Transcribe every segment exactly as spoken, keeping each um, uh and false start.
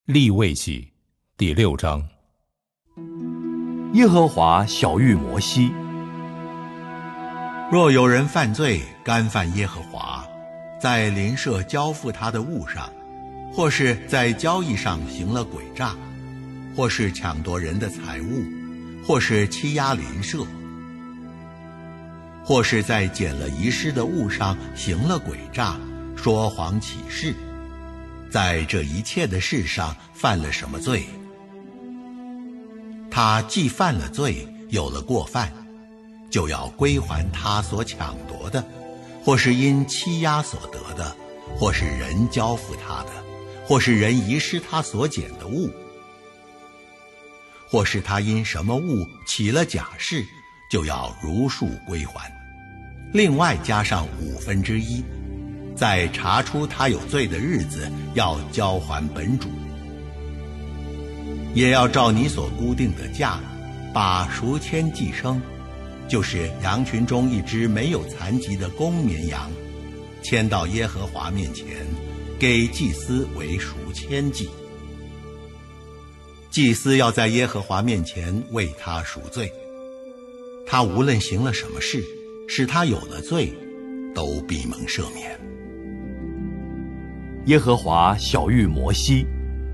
利未记第六章。 耶和华晓谕摩西： 若有人犯罪，干犯耶和华，在邻舍交付他的物上，或是在交易上行了诡诈，或是抢夺人的财物，或是欺压邻舍，或是在捡了遗失的物上行了诡诈，说谎起誓，在这一切的事上犯了什么罪？他既犯了罪，有了过犯，就要归还他所抢夺的，或是因欺压所得的，或是人交付他的，或是人遗失他所捡的物，或是他因什么物起了假誓，就要如数归还，另外加上五分之一，在查出他有罪的日子，要交还本主。也要照你所固定的价，把赎愆祭牲，就是羊群中一只没有残疾的公绵羊，牵到耶和华面前，给祭司为赎愆祭。祭司要在耶和华面前为他赎罪，他无论行了什么事，使他有了罪，都必蒙赦免。 耶和华晓谕摩西：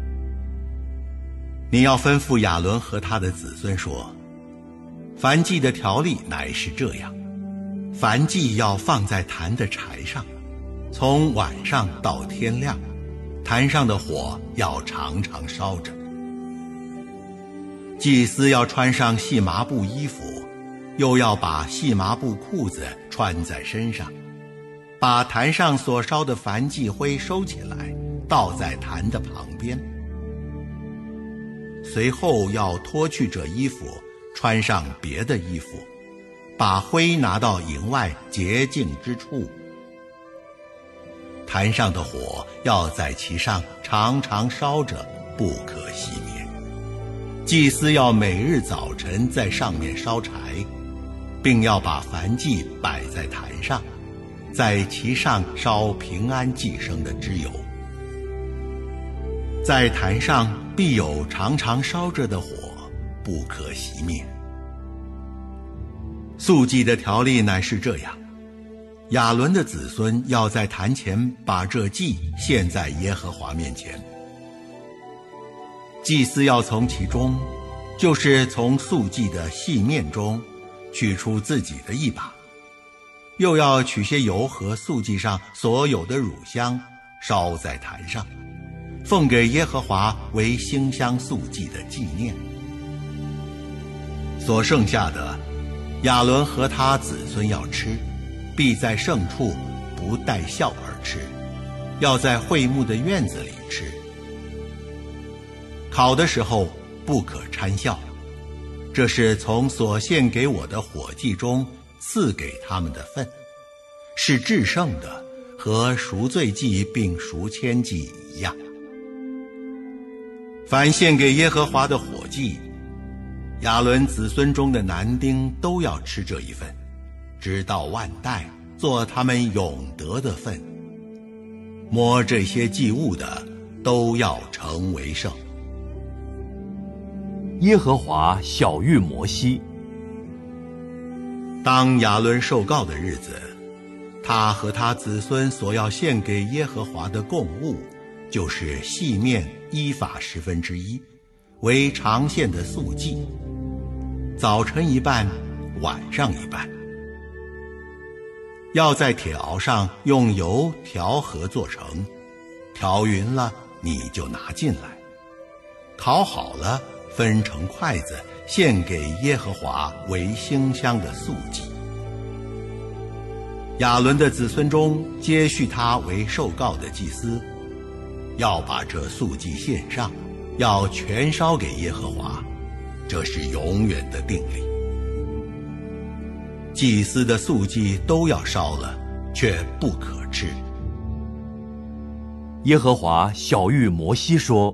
你要吩咐亚伦和他的子孙说，燔祭的条例乃是这样：燔祭要放在坛的柴上，从晚上到天亮，坛上的火要常常烧着。祭司要穿上细麻布衣服，又要把细麻布裤子穿在身上，把坛上所烧的燔祭灰收起来，倒在坛的旁边。随后要脱去这衣服，穿上别的衣服，把灰拿到营外洁净之处。坛上的火要在其上常常烧着，不可熄灭。祭司要每日早晨在上面烧柴，并要把燔祭摆在坛上，在其上烧平安祭牲的脂油。在坛上必有常常烧着的火，不可熄灭。素祭的条例乃是这样：亚伦的子孙要在坛前把这祭献在耶和华面前。祭司要从其中，就是从素祭的细面中，取出自己的一把，又要取些油和素祭上所有的乳香，烧在坛上，奉给耶和华为馨香素祭的纪念。所剩下的，亚伦和他子孙要吃，必在圣处不带笑而吃，要在会幕的院子里吃。烤的时候不可掺笑，这是从所献给我的火祭中赐给他们的份，是至圣的，和赎罪祭并赎愆祭一样。凡献给耶和华的火祭，亚伦子孙中的男丁都要吃这一份，直到万代，做他们永得的份。摸这些祭物的，都要成为圣。 耶和华晓谕摩西： 当亚伦受膏的日子，他和他子孙所要献给耶和华的供物，就是细面依法十分之一，为常献的素祭，早晨一半，晚上一半。要在铁熬上用油调和做成，调匀了你就拿进来，烤好了分成筷子，献给耶和华为馨香的素祭。亚伦的子孙中接续他为受膏的祭司，要把这素祭献上，要全烧给耶和华，这是永远的定例。祭司的素祭都要烧了，却不可吃。 耶和华晓谕摩西说：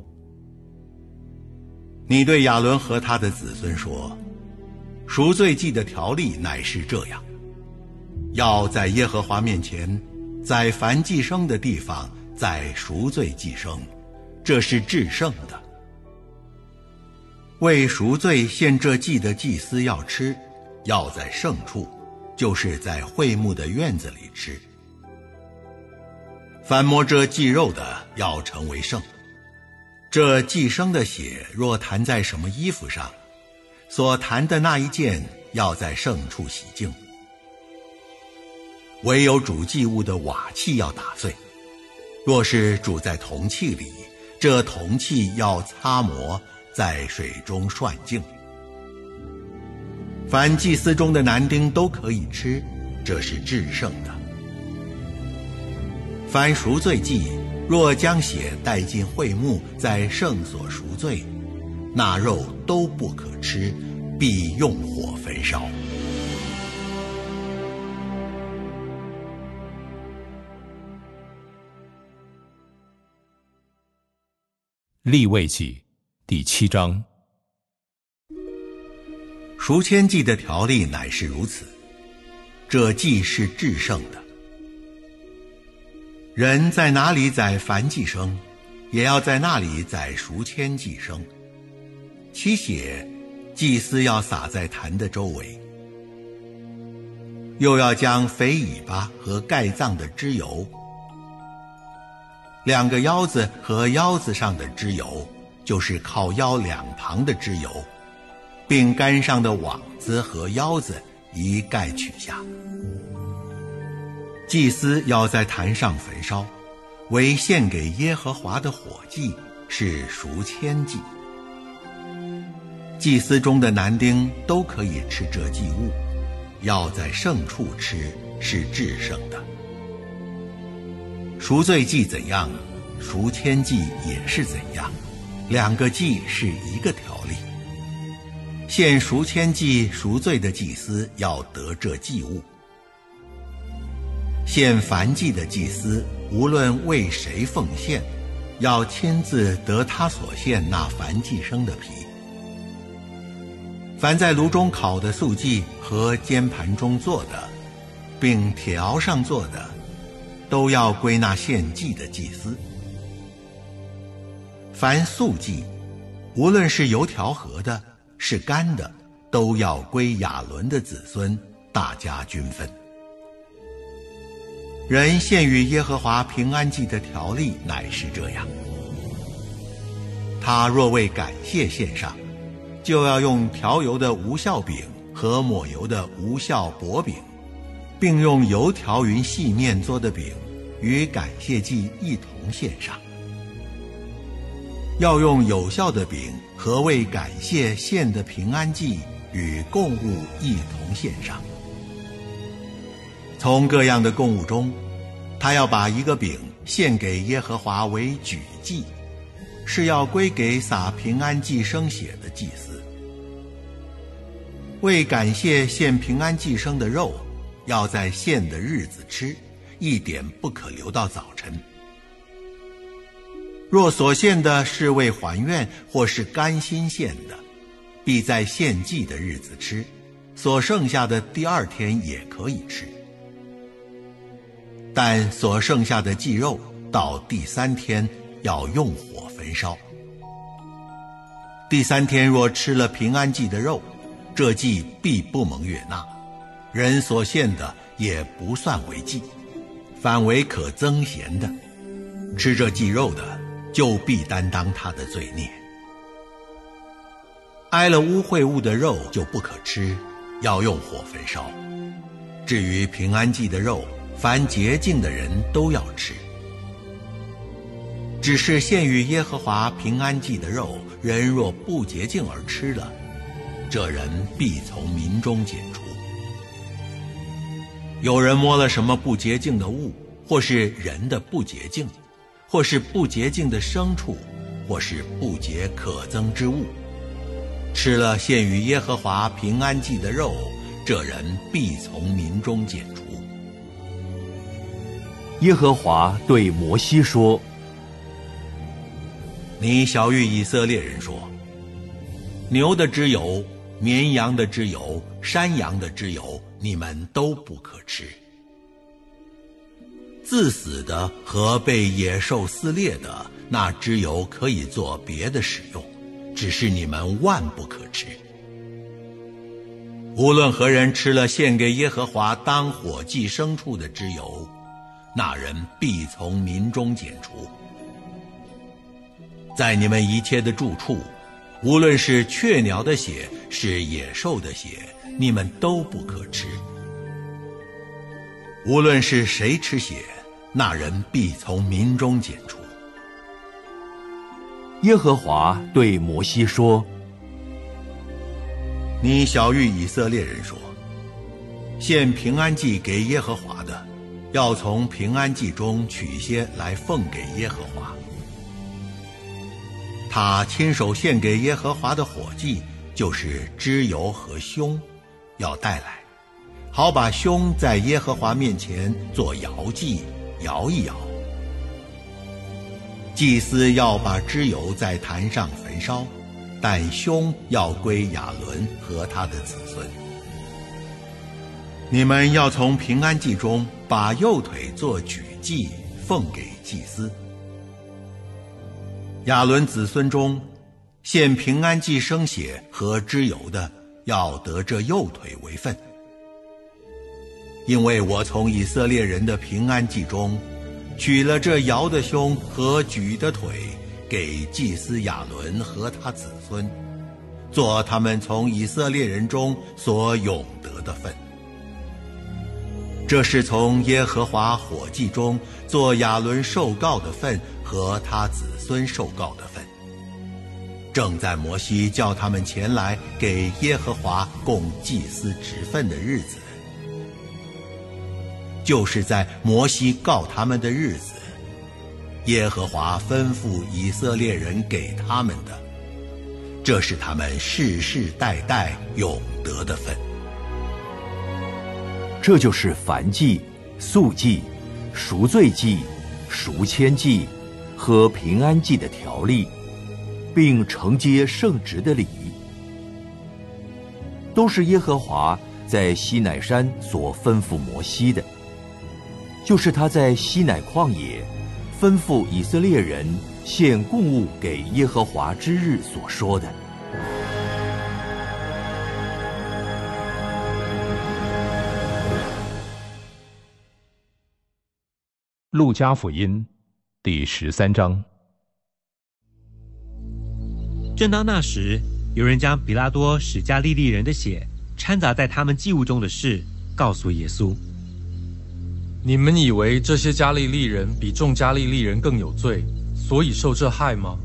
你对亚伦和他的子孙说，赎罪祭的条例乃是这样：要在耶和华面前，在燔祭牲的地方，在赎罪祭牲， 这是至圣的。为赎罪献这祭的祭司要吃，要在圣处，就是在会幕的院子里吃。凡摸这祭肉的，要成为圣。这祭牲的血若弹在什么衣服上，所弹的那一件要在圣处洗净。唯有煮祭物的瓦器要打碎，若是煮在铜器里，这铜器要擦磨，在水中涮净。凡祭司中的男丁都可以吃，这是至圣的。凡赎罪祭，若将血带进会幕，在圣所赎罪，那肉都不可吃，必用火焚烧。 利未记第七章。 赎愆祭的条例乃是如此，这祭是至圣的。人在哪里宰燔祭牲，也要在那里宰赎愆祭牲。其血，祭司要洒在坛的周围，又要将肥尾巴和盖脏的脂油，两个腰子和腰子上的脂油，就是靠腰两旁的脂油，并杆上的网子和腰子一概取下。祭司要在坛上焚烧，为献给耶和华的火祭，是赎愆祭。祭司中的男丁都可以吃这祭物，要在圣处吃，是至圣的。赎罪祭怎样，赎愆祭也是怎样，两个祭是一个条例。献赎愆祭赎罪的祭司要得这祭物。献燔祭的祭司无论为谁奉献，要亲自得他所献那燔祭牲的皮。凡在炉中烤的素祭和煎盘中做的，并铁熬上做的，都要归那献祭的祭司。凡素祭，无论是油调和的，是干的，都要归亚伦的子孙，大家均分。人献与耶和华平安祭的条例乃是这样：他若为感谢献上，就要用调油的无酵饼和抹油的无酵薄饼，并用油调匀细面做的饼，与感谢祭一同献上。要用有效的饼和为感谢献的平安祭与供物一同献上。从各样的供物中，他要把一个饼献给耶和华为举祭，是要归给撒平安祭牲血的祭司。为感谢献平安祭牲的肉，要在献的日子吃，一点不可留到早晨。若所献的是为还愿或是甘心献的，必在献祭的日子吃，所剩下的第二天也可以吃。但所剩下的祭肉到第三天要用火焚烧。第三天若吃了平安祭的肉，这祭必不蒙悦纳，人所献的也不算为祭，反为可增咸的。吃这祭肉的，就必担当他的罪孽。挨了污秽物的肉就不可吃，要用火焚烧。至于平安祭的肉，凡洁净的人都要吃。只是献与耶和华平安祭的肉，人若不洁净而吃了，这人必从民中剪除。有人摸了什么不洁净的物，或是人的不洁净，或是不洁净的牲畜，或是不洁可憎之物，吃了献与耶和华平安祭的肉，这人必从民中剪除。 耶和华对摩西说： 你晓谕以色列人说，牛的脂油、绵羊的脂油、山羊的脂油，你们都不可吃。 自死的和被野兽撕裂的，那脂油可以做别的使用，只是你们万不可吃。无论何人吃了献给耶和华当火祭牲畜的脂油，那人必从民中剪除。在你们一切的住处，无论是雀鸟的血，是野兽的血，你们都不可吃。无论是谁吃血，那人必从民中剪除。 耶和华对摩西说： 你晓谕以色列人说，献平安祭给耶和华的，要从平安祭中取些来奉给耶和华。他亲手献给耶和华的火祭，就是脂油和胸，要带来，好把胸在耶和华面前做摇祭，摇一摇。祭司要把脂油在坛上焚烧，但胸要归亚伦和他的子孙。你们要从平安祭中把右腿做举祭，奉给祭司。亚伦子孙中献平安祭生血和脂油的，要得这右腿为分。因为我从以色列人的平安祭中取了这摇的胸和举的腿，给祭司亚伦和他子孙，做他们从以色列人中所永得的分。这是从耶和华火祭中做亚伦受膏的份和他子孙受膏的份。正在摩西叫他们前来给耶和华供祭司职分的日子，就是在摩西告他们的日子，耶和华吩咐以色列人给他们的，这是他们世世代代永得的分。 这就是燔祭、素祭、赎罪祭、赎愆祭和平安祭的条例，并承接圣职的礼，都是耶和华在西乃山所吩咐摩西的，就是他在西乃旷野吩咐以色列人献供物给耶和华之日所说的。 路加福音第十三章。 正当那时，有人将比拉多使加利利人的血掺杂在他们祭物中的事告诉耶稣。 你们以为这些加利利人比众加利利人更有罪，所以受这害吗？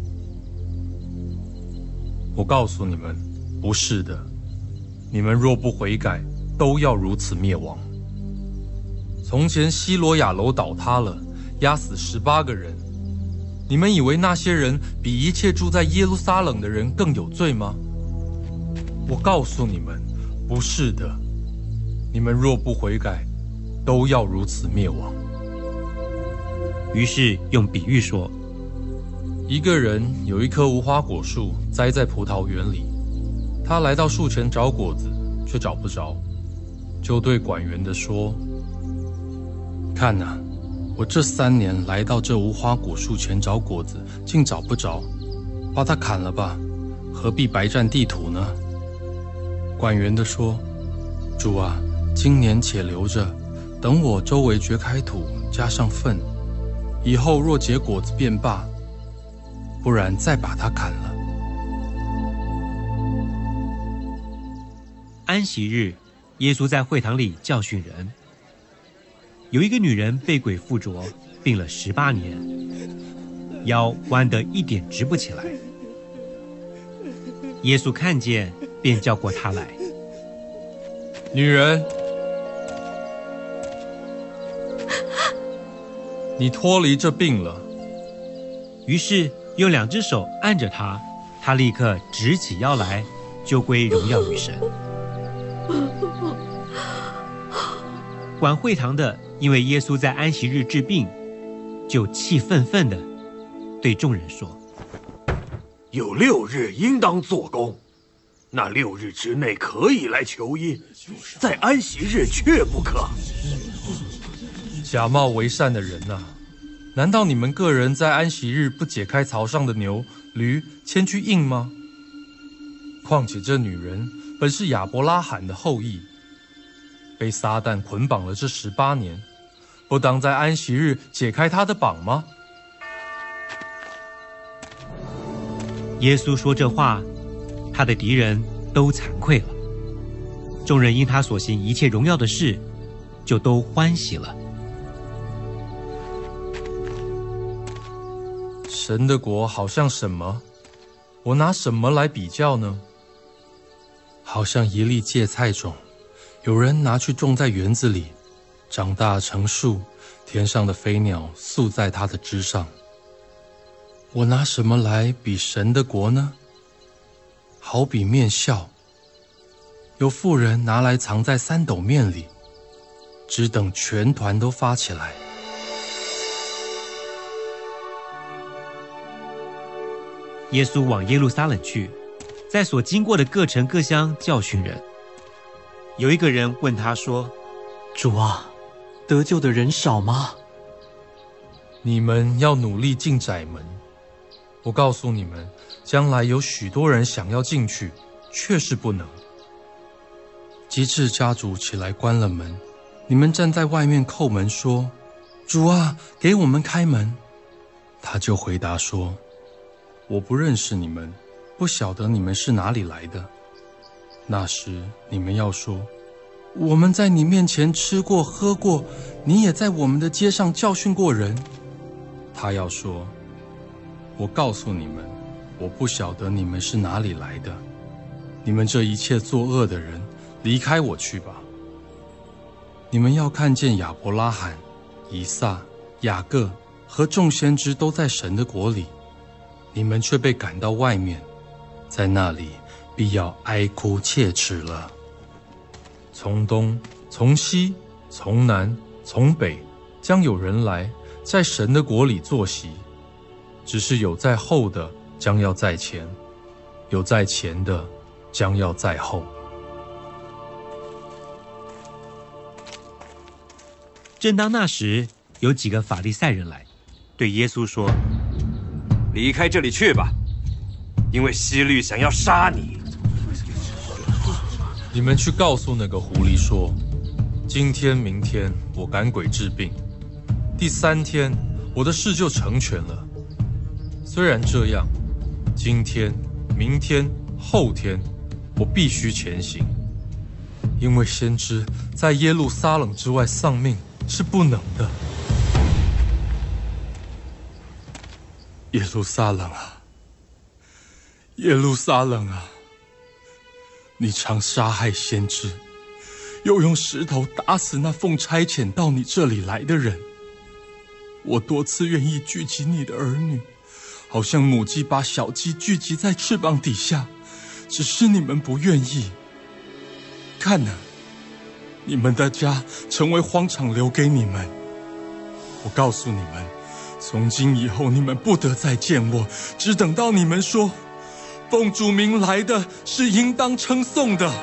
我告诉你们，不是的。你们若不悔改，都要如此灭亡。从前西罗亚楼倒塌了，压死十八个人。你们以为那些人比一切住在耶路撒冷的人更有罪吗？我告诉你们，不是的。你们若不悔改，都要如此灭亡。 于是用比喻说， 一个人有一棵无花果树栽在葡萄园里，他来到树前找果子，却找不着，就对管园的说：看哪，我这三年来到这无花果树前找果子，竟找不着，把它砍了吧，何必白占地土呢？管园的说：主啊，今年且留着，等我周围掘开土，加上粪，以后若结果子便罢，不然再把它砍了。 安息日，耶稣在会堂里教训人。有一个女人被鬼附着，病了十八年，腰弯得一点直不起来。耶稣看见，便叫过她来。 女人，你脱离这病了。 于是用两只手按着她，她立刻直起腰来，就归荣耀于神。管会堂的因为耶稣在安息日治病，就气愤愤地对众人说： 有六日应当做工，那六日之内可以来求医，在安息日却不可。 假冒为善的人啊，难道你们个人在安息日不解开槽上的牛、驴，牵去印吗？况且这女人本是亚伯拉罕的后裔，被撒旦捆绑了这十八年，不当在安息日解开她的绑吗？ 耶稣说这话，他的敌人都惭愧了。众人因他所行一切荣耀的事，就都欢喜了。 神的国好像什么？我拿什么来比较呢？好像一粒芥菜种，有人拿去种在园子里，长大成树，天上的飞鸟宿在它的枝上。我拿什么来比神的国呢？好比面笑，有妇人拿来藏在三斗面里，只等全团都发起来。 耶稣往耶路撒冷去，在所经过的各城各乡教训人。有一个人问他说：“ 主啊，得救的人少吗？” 你们要努力进窄门。我告诉你们，将来有许多人想要进去，却是不能。及至家主起来关了门，你们站在外面叩门说：“主啊，给我们开门。”他就回答说：“我不认识你们，不晓得你们是哪里来的。”那时你们要说：“我们在你面前吃过喝过，你也在我们的街上教训过人。”他要说：“我告诉你们，我不晓得你们是哪里来的。你们这一切作恶的人，离开我去吧。你们要看见亚伯拉罕、以撒、雅各和众先知都在神的国里，你们却被赶到外面，在那里必要哀哭切齿了。从东、从西、从南、从北，将有人来，在神的国里坐席。只是有在后的，将要在前；有在前的，将要在后。” 正当那时，有几个法利赛人来，对耶稣说：“ 离开这里去吧，因为希律想要杀你。” 你们去告诉那个狐狸说：“今天、明天我赶鬼治病，第三天我的事就成全了。虽然这样，今天、明天、后天我必须前行，因为先知在耶路撒冷之外丧命是不能的。耶路撒冷啊，耶路撒冷啊，你常杀害先知，又用石头打死那奉差遣到你这里来的人。我多次愿意聚集你的儿女，好像母鸡把小鸡聚集在翅膀底下，只是你们不愿意。看哪，你们的家成为荒场，留给你们。我告诉你们，从今以后你们不得再见我，只等到你们说，奉主名来的是应当称颂的。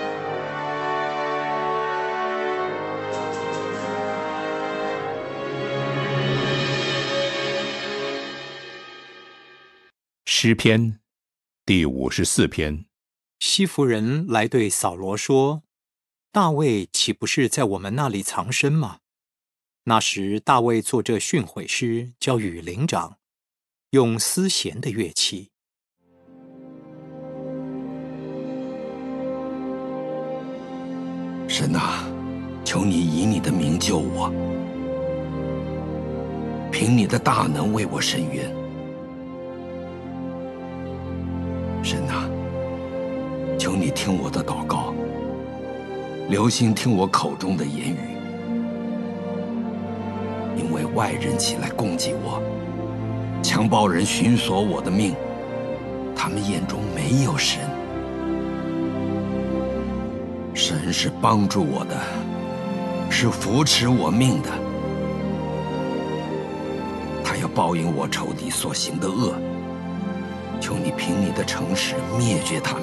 诗篇第五十四篇。 西弗人来对扫罗说：“大卫岂不是在我们那里藏身吗？”那时大卫作这训诲诗，交与灵长，用丝弦的乐器。 神啊，求你以你的名救我，凭你的大能为我伸冤。神啊，求你听我的祷告，留心听我口中的言语，因为外人起来攻击我，强暴人寻索我的命，他们眼中没有神。神是帮助我的，是扶持我命的。他要报应我仇敌所行的恶，求你凭你的诚实灭绝他们。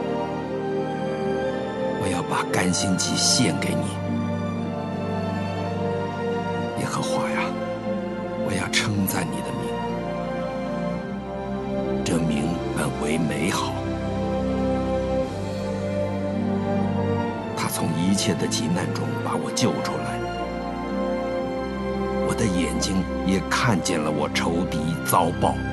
我要把甘心祭献给你， 为美好。他从一切的急难中把我救出来，我的眼睛也看见了我仇敌遭报。